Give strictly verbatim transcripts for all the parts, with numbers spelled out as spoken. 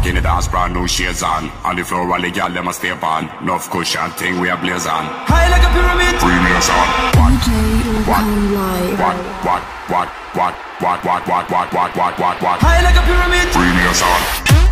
Walk in the dance, brand new shades on. On the floor, all the gal them a stay on. Enough cushion thing we a blaze on. High like a pyramid. Premium sound. D J will come live. What, what, what, what, what, what, what, what, what, what, what, what. High like a pyramid. Premium sound.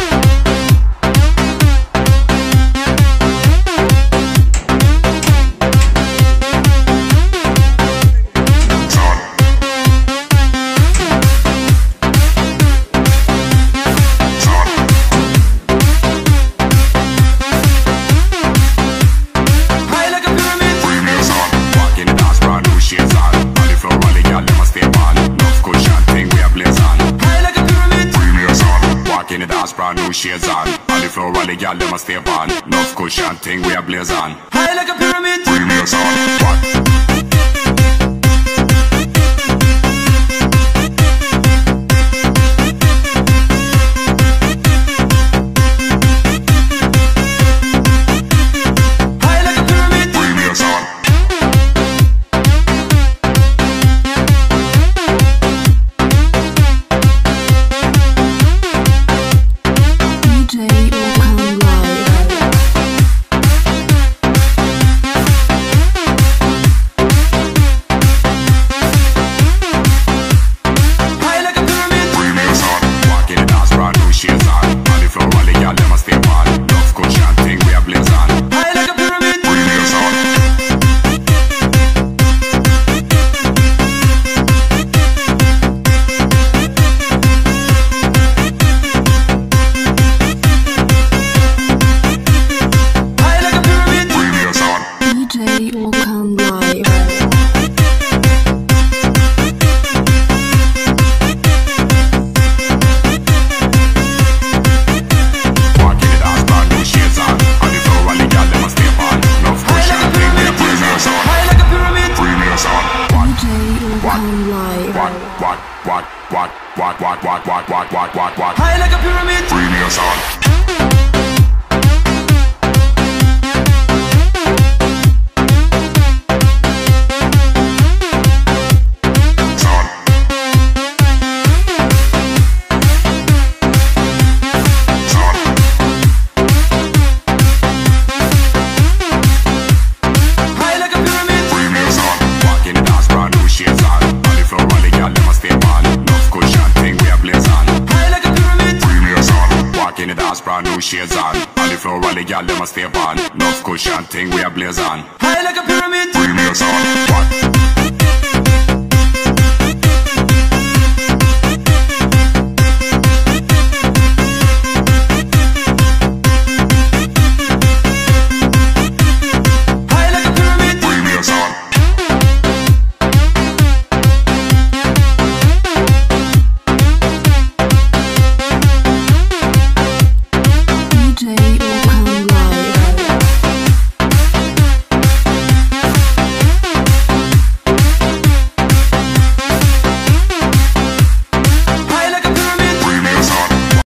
Brand new shades on. On the floor, all the gal them a stay on. Enough cushion thing we a blaze on. High like a pyramid. Premium sound. What? What, what, what, what, what, what, what, what? High like a pyramid. Premium sound. Brand new shades on. On the floor, all the gal them a stay on. Enough cushion thing we a blaze on. High like a pyramid. Premium sound. What?